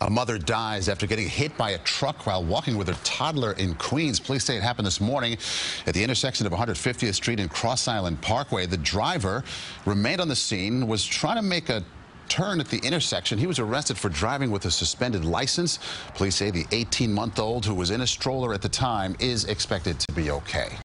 A mother dies after getting hit by a truck while walking with her toddler in Queens. Police say it happened this morning at the intersection of 150th Street and Cross Island Parkway. The driver remained on the scene, was trying to make a turn at the intersection. He was arrested for driving with a suspended license. Police say the 18-month-old who was in a stroller at the time is expected to be okay.